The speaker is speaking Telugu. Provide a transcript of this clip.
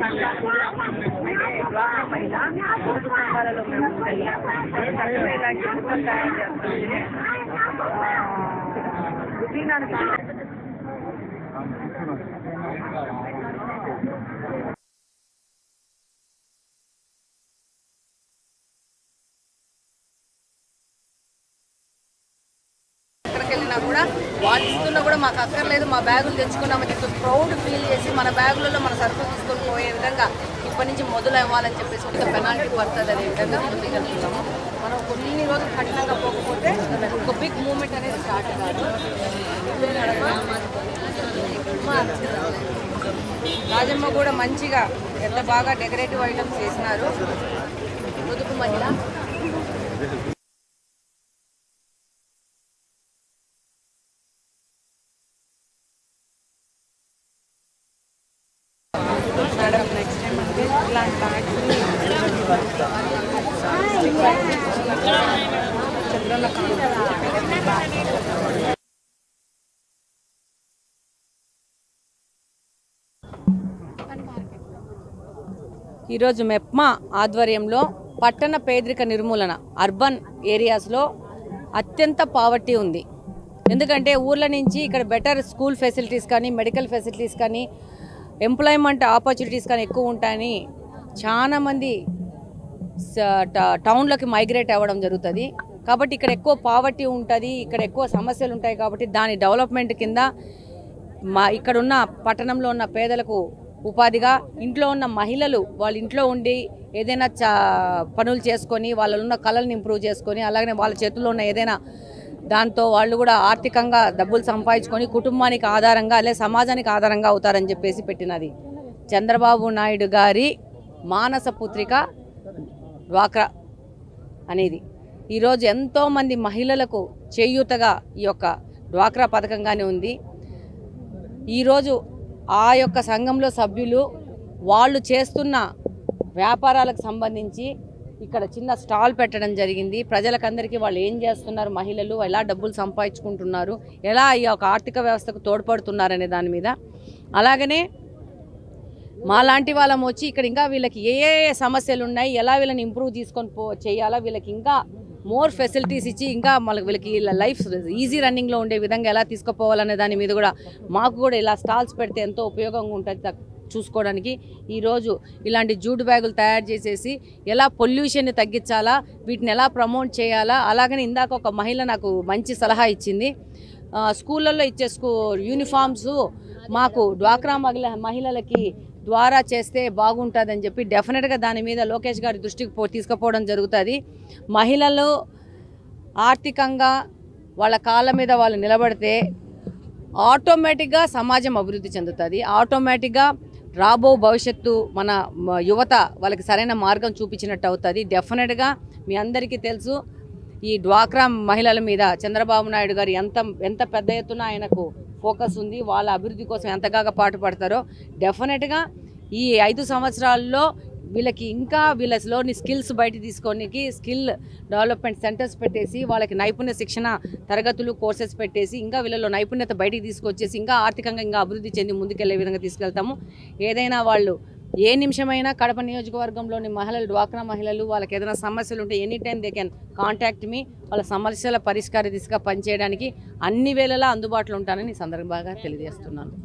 ఎక్కడికెళ్ళినా కూడా వాళ్ళు ఇస్తున్నా కూడా మాకు అక్కర్లేదు, మా బ్యాగులు తెచ్చుకున్నామని చెప్పి ప్రౌడ్ ఫీల్ చేసి మన బ్యాగులలో మన సరుకులు తీసుకొని పోయే విధంగా ఇప్పటి నుంచి మొదలు అవ్వాలని చెప్పేసి ఒక పెనాల్టీ పడుతుంది అనే విధంగా ముందుకెళ్తున్నాము. మనం కొన్ని రోజులు కఠినంగా పోకపోతే ఒక బిగ్ మూమెంట్ అనేది స్టార్ట్ కాదు. రాజమ్మ కూడా మంచిగా ఎంత బాగా డెకరేటివ్ ఐటమ్స్ చేసినారు. పొదుపు మహిళ మేడం నెక్స్ట్ టైం అంటే ఇలాంటి ఈరోజు మెప్మా ఆధ్వర్యంలో పట్టణ పేదరిక నిర్మూలన అర్బన్ ఏరియాస్లో అత్యంత పావర్టీ ఉంది. ఎందుకంటే ఊర్ల నుంచి ఇక్కడ బెటర్ స్కూల్ ఫెసిలిటీస్ కానీ మెడికల్ ఫెసిలిటీస్ కానీ ఎంప్లాయ్మెంట్ ఆపర్చునిటీస్ కానీ ఎక్కువ ఉంటాయని చాలామంది టౌన్లోకి మైగ్రేట్ అవ్వడం జరుగుతుంది. కాబట్టి ఇక్కడ ఎక్కువ పావర్టీ ఉంటుంది, ఇక్కడ ఎక్కువ సమస్యలు ఉంటాయి. కాబట్టి దాని డెవలప్మెంట్ కింద ఇక్కడున్న పట్టణంలో ఉన్న పేదలకు ఉపాధిగా ఇంట్లో ఉన్న మహిళలు వాళ్ళ ఇంట్లో ఉండి ఏదైనా పనులు చేసుకొని వాళ్ళలో ఉన్న కళలను ఇంప్రూవ్ చేసుకొని అలాగనే వాళ్ళ చేతుల్లో ఉన్న ఏదైనా దాంతో వాళ్ళు కూడా ఆర్థికంగా డబ్బులు సంపాదించుకొని కుటుంబానికి ఆధారంగా లేదా సమాజానికి ఆధారంగా అవుతారని చెప్పేసి పెట్టినది చంద్రబాబు నాయుడు గారి మానస పుత్రిక డ్వాక్రా అనేది. ఈరోజు ఎంతోమంది మహిళలకు చేయూతగా ఈ యొక్క డ్వాక్రా పథకంగానే ఉంది. ఈరోజు ఆ యొక్క సంఘంలో సభ్యులు వాళ్ళు చేస్తున్న వ్యాపారాలకు సంబంధించి ఇక్కడ చిన్న స్టాల్ పెట్టడం జరిగింది. ప్రజలకందరికీ వాళ్ళు ఏం చేస్తున్నారు, మహిళలు ఎలా డబ్బులు సంపాదించుకుంటున్నారు, ఎలా ఈ యొక్క ఆర్థిక వ్యవస్థకు తోడ్పడుతున్నారు అనే దాని మీద. అలాగనే మాలాంటి వాళ్ళం వచ్చి ఇక్కడ ఇంకా వీళ్ళకి ఏ ఏ సమస్యలు ఉన్నాయి, ఎలా వీళ్ళని ఇంప్రూవ్ తీసుకొని చేయాలా, వీళ్ళకి ఇంకా మోర్ ఫెసిలిటీస్ ఇచ్చి ఇంకా వీళ్ళకి లైఫ్ ఈజీ రన్నింగ్లో ఉండే విధంగా ఎలా తీసుకుపోవాలనే దాని మీద కూడా మాకు కూడా ఇలా స్టాల్స్ పెడితే ఎంతో ఉపయోగంగా ఉంటుంది చూసుకోవడానికి. ఈరోజు ఇలాంటి జూట్ బ్యాగులు తయారు చేసేసి ఎలా పొల్యూషన్ని తగ్గించాలా, వీటిని ఎలా ప్రమోట్ చేయాలా. అలాగని ఇందాక ఒక మహిళ నాకు మంచి సలహా ఇచ్చింది. స్కూళ్ళల్లో ఇచ్చే యూనిఫామ్స్ మాకు డ్వాక్రా మహిళలకి ద్వారా చేస్తే బాగుంటుందని చెప్పి డెఫినెట్గా దాని మీద లోకేష్ గారి దృష్టికి తీసుకుపోవడం జరుగుతుంది. మహిళలు ఆర్థికంగా వాళ్ళ కాళ్ళ మీద వాళ్ళు నిలబడితే ఆటోమేటిక్గా సమాజం అభివృద్ధి చెందుతుంది. ఆటోమేటిక్గా రాబో భవిష్యత్తు మన యువత వాళ్ళకి సరైన మార్గం చూపించినట్టు అవుతుంది. డెఫినెట్గా మీ అందరికీ తెలుసు ఈ డ్వాక్రా మహిళల మీద చంద్రబాబు నాయుడు గారు ఎంత పెద్ద ఎత్తున ఆయనకు ఫోకస్ ఉంది, వాళ్ళ అభివృద్ధి కోసం ఎంతగా పాటుపడతారో. డెఫినెట్గా ఈ 5 సంవత్సరాల్లో వీళ్ళకి ఇంకా వీళ్ళలోని స్కిల్స్ బయట తీసుకోనికి స్కిల్ డెవలప్మెంట్ సెంటర్స్ పెట్టేసి వాళ్ళకి నైపుణ్య శిక్షణ తరగతులు కోర్సెస్ పెట్టేసి ఇంకా వీళ్ళలో నైపుణ్యత బయటికి తీసుకొచ్చేసి ఇంకా ఆర్థికంగా ఇంకా అభివృద్ధి చెంది ముందుకెళ్లే విధంగా తీసుకెళ్తాము. ఏదైనా వాళ్ళు ఏ నిమిషమైనా కడప నియోజకవర్గంలోని మహిళలు డ్వాక్రా మహిళలు వాళ్ళకి ఏదైనా సమస్యలు ఉంటే any time they can contact me. వాళ్ళ సమస్యల పరిష్కార దిశగా పనిచేయడానికి అన్ని వేళలా అందుబాటులో ఉంటానని సందర్భంగా తెలియజేస్తున్నాను.